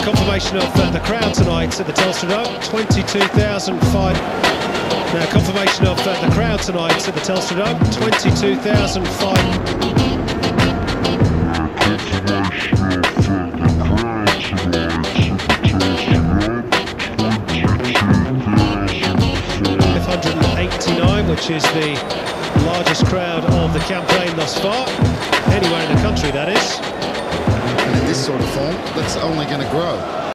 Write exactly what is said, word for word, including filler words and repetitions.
confirmation of uh, the crowd tonight at the Telstra Dome, twenty-two thousand five. Now, confirmation of uh, the crowd tonight at the Telstra Dome, twenty-two thousand five. five hundred eighty-nine, which is the largest crowd of the campaign thus far, anywhere in the country, that is. And in this sort of form, that's only going to grow.